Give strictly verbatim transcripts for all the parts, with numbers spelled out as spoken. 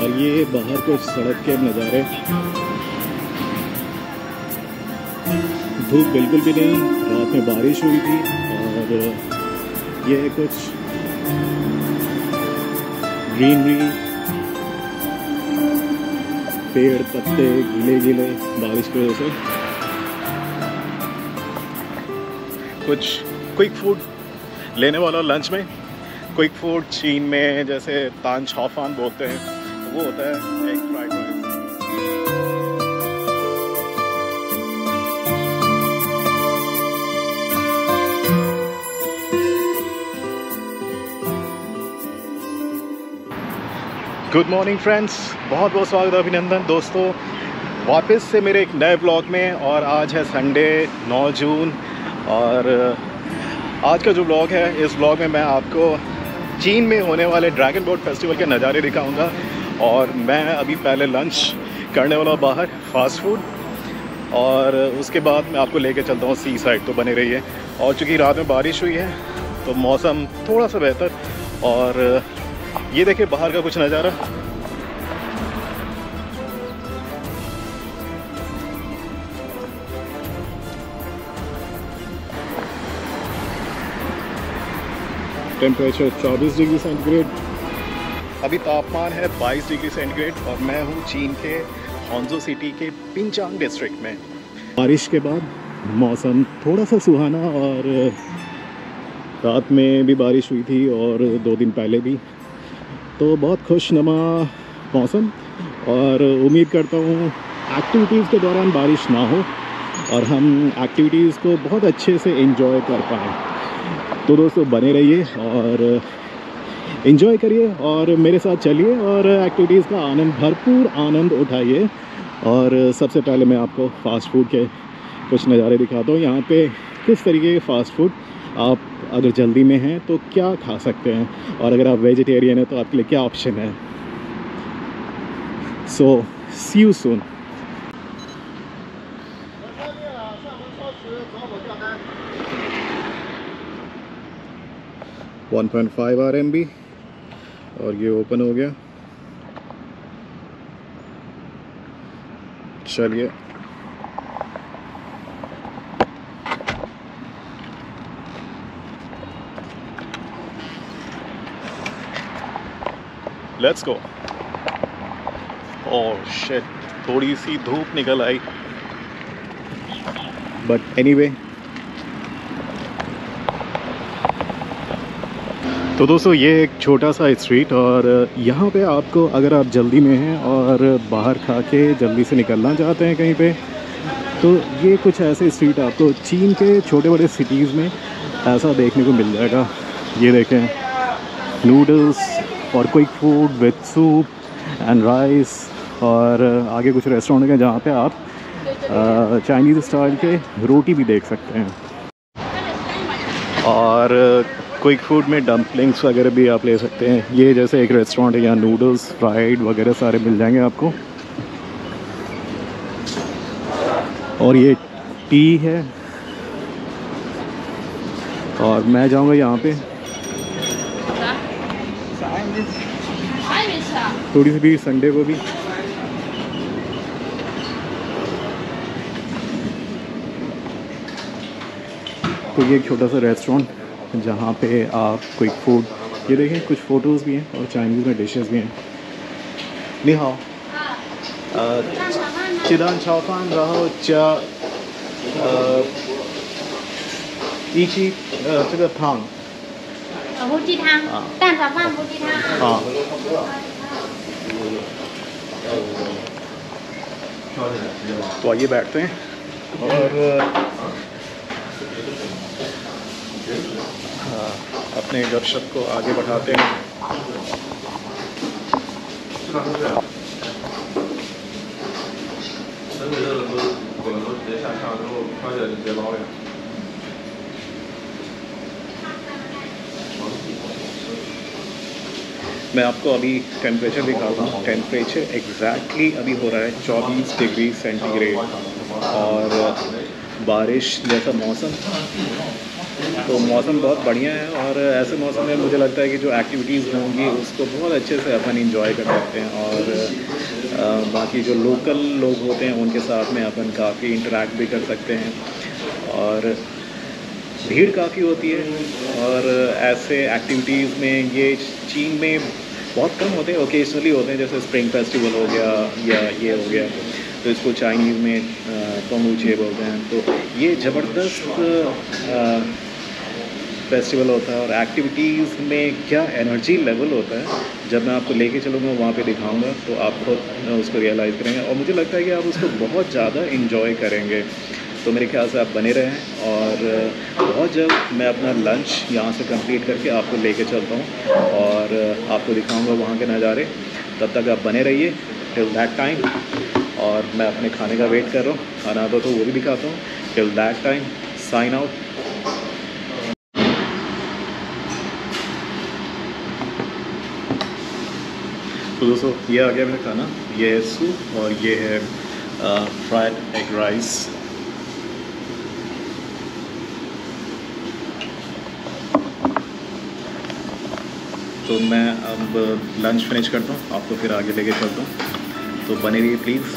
और ये बाहर कुछ सड़क के नज़ारे, धूप बिल्कुल भी नहीं, रात में बारिश हुई थी और ये कुछ ग्रीनरी, पेड़ पत्ते गीले गीले बारिश की वजह से। कुछ क्विक फूड लेने वाला लंच में। क्विक फूड चीन में जैसे तान छाफान बोलते हैं, वो होता है egg fried rice. Good morning friends, बहुत बहुत स्वागत है, अभिनंदन दोस्तों वापस से मेरे एक नए ब्लॉग में। और आज है संडे नौ जून और आज का जो ब्लॉग है, इस ब्लॉग में मैं आपको चीन में होने वाले ड्रैगन बोट फेस्टिवल के नज़ारे दिखाऊंगा। और मैं अभी पहले लंच करने वाला बाहर फास्ट फूड, और उसके बाद मैं आपको लेके चलता हूँ सी साइड। तो बने रहिए। और चूँकि रात में बारिश हुई है तो मौसम थोड़ा सा बेहतर, और ये देखिए बाहर का कुछ नज़ारा। टेम्परेचर चौबीस डिग्री सेंटीग्रेड, अभी तापमान है बाईस डिग्री सेंटीग्रेड, और मैं हूँ चीन के हांगझो सिटी के पिंचांग डिस्ट्रिक्ट में। बारिश के बाद मौसम थोड़ा सा सुहाना, और रात में भी बारिश हुई थी और दो दिन पहले भी, तो बहुत खुशनुमा मौसम। और उम्मीद करता हूँ एक्टिविटीज़ के दौरान बारिश ना हो और हम एक्टिविटीज़ को बहुत अच्छे से एंजॉय कर पाएँ। तो दोस्तों बने रहिए और एंजॉय करिए और मेरे साथ चलिए और एक्टिविटीज़ का आनंद, भरपूर आनंद उठाइए। और सबसे पहले मैं आपको फ़ास्ट फूड के कुछ नज़ारे दिखाता हूँ। यहाँ पे किस तरीके के फ़ास्ट फूड आप अगर जल्दी में हैं तो क्या खा सकते हैं, और अगर आप वेजिटेरियन हैं तो आपके लिए क्या ऑप्शन है। So see you soon. One point five R M B, और ये ओपन हो गया। चलिए लेट्स गो। ओह शिट, थोड़ी सी धूप निकल आई, बट एनीवे। तो दोस्तों ये एक छोटा सा स्ट्रीट, और यहाँ पे आपको अगर आप जल्दी में हैं और बाहर खा के जल्दी से निकलना चाहते हैं कहीं पे, तो ये कुछ ऐसे स्ट्रीट आपको चीन के छोटे बड़े सिटीज़ में ऐसा देखने को मिल जाएगा। ये देखें, नूडल्स और quick food with soup and rice, और आगे कुछ रेस्टोरेंट हैं जहाँ पे आप चाइनीज़ स्टाइल के रोटी भी देख सकते हैं। और क्विक फूड में डम्पलिंग्स वगैरह भी आप ले सकते हैं। ये जैसे एक रेस्टोरेंट है, यहाँ नूडल्स फ्राइड वगैरह सारे मिल जाएंगे आपको। और ये टी है, और मैं जाऊँगा यहाँ पे। थोड़ी सी भी संडे को भी। तो ये एक छोटा सा रेस्टोरेंट जहाँ पे आप क्विक फूड, ये देखें कुछ फ़ोटोज़ भी हैं और चाइनीज़ में डिशेस भी हैं। नी हाओ, चिदान चाओफान रहो चा इची这个汤胡鸡汤，蛋炒饭胡鸡汤。 हाँ। तो आइए बैठते हैं और हाँ, अपने गपशप को आगे बढ़ाते हैं। मैं आपको अभी टेम्परेचर दिखाता हूँ। टेम्परेचर एग्जैक्टली अभी हो रहा है चौबीस डिग्री सेंटीग्रेड, और बारिश जैसा मौसम। तो मौसम बहुत बढ़िया है और ऐसे मौसम में मुझे लगता है कि जो एक्टिविटीज़ होंगी उसको बहुत अच्छे से अपन इंजॉय कर सकते हैं और आ, बाकी जो लोकल लोग होते हैं उनके साथ में अपन काफ़ी इंटरेक्ट भी कर सकते हैं। और भीड़ काफ़ी होती है और ऐसे एक्टिविटीज़ में ये चीन में बहुत कम होते हैं, ओकेजनली होते हैं, जैसे स्प्रिंग फेस्टिवल हो गया या ये हो गया, तो इसको चाइनीज़ में पोंगुचे बोलते हैं। तो ये ज़बरदस्त फेस्टिवल होता है और एक्टिविटीज़ में क्या एनर्जी लेवल होता है, जब मैं आपको लेके चलूँगा वहाँ पे दिखाऊंगा तो आप खुद उसको रियलाइज़ करेंगे और मुझे लगता है कि आप उसको बहुत ज़्यादा इंजॉय करेंगे। तो मेरे ख्याल से आप बने रहें और बहुत जल्द मैं अपना लंच यहाँ से कंप्लीट करके आपको लेके चलता हूँ और आपको दिखाऊंगा वहाँ के नज़ारे। तब तक आप बने रहिए टिल दैट टाइम। और मैं अपने खाने का वेट कर रहा हूँ, खाना आता तो वो भी दिखाता हूँ। Till that time sign out. तो दोस्तों ये आ गया मेरा खाना, ये है सूप और ये है फ्राइड एग राइस। तो मैं अब लंच फिनिश करता हूँ, आपको फिर आगे लेके चलता हूँ, तो बने रहिए प्लीज़।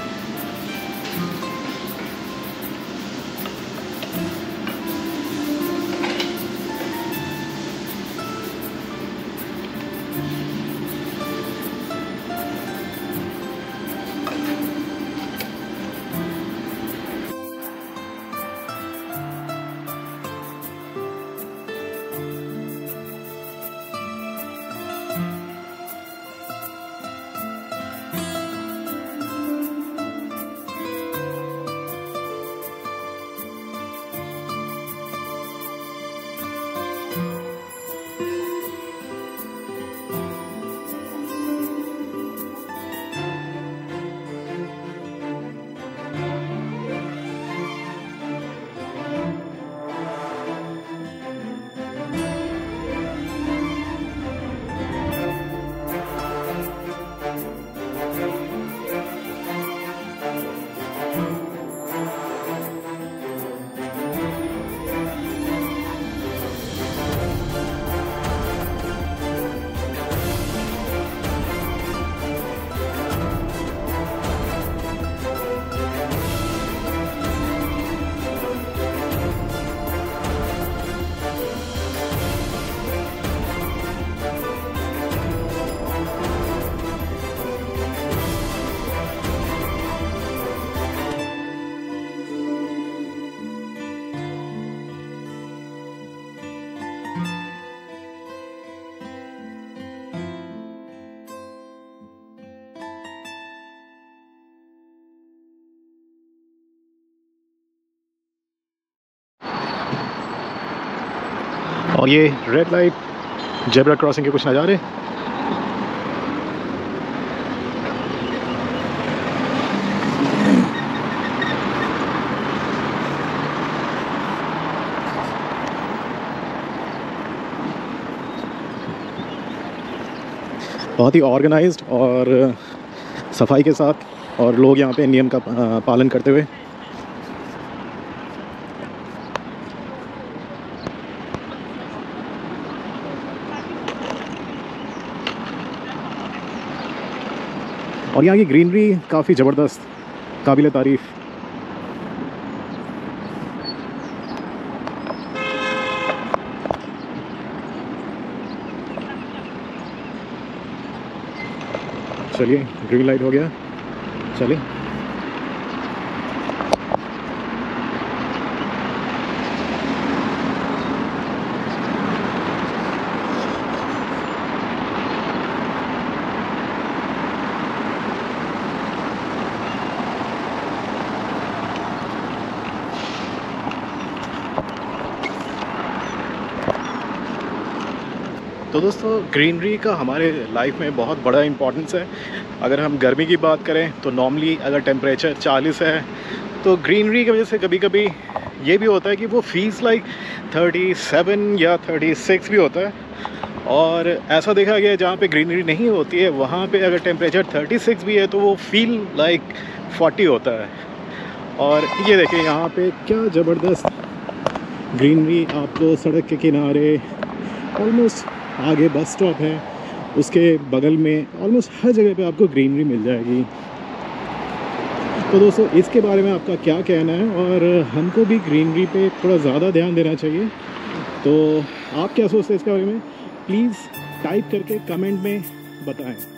और ये रेड लाइट जेब्रा क्रॉसिंग के कुछ नज़ारे। बहुत ही ऑर्गेनाइज्ड और सफाई के साथ और लोग यहाँ पे नियम का पालन करते हुए। और यहाँ की ग्रीनरी काफ़ी ज़बरदस्त, काबिल तारीफ़। चलिए ग्रीन लाइट हो गया, चलिए। तो दोस्तों ग्रीनरी का हमारे लाइफ में बहुत बड़ा इम्पोर्टेंस है। अगर हम गर्मी की बात करें तो नॉर्मली अगर टेम्परेचर चालीस है तो ग्रीनरी की वजह से कभी कभी ये भी होता है कि वो फील्स लाइक थर्टी सेवन या थर्टी सिक्स भी होता है। और ऐसा देखा गया है जहाँ पे ग्रीनरी नहीं होती है वहाँ पे अगर टेम्परेचर थर्टी सिक्स भी है तो वो फील लाइक फोर्टी होता है। और ये देखिए यहाँ पे क्या ज़बरदस्त ग्रीनरी आपको सड़क के किनारे, ऑलमोस्ट आगे बस स्टॉप है उसके बगल में, ऑलमोस्ट हर जगह पे आपको ग्रीनरी मिल जाएगी। तो दोस्तों इसके बारे में आपका क्या कहना है, और हमको भी ग्रीनरी पे थोड़ा ज़्यादा ध्यान देना चाहिए, तो आप क्या सोचते हैं इसके बारे में? प्लीज़ टाइप करके कमेंट में बताएं।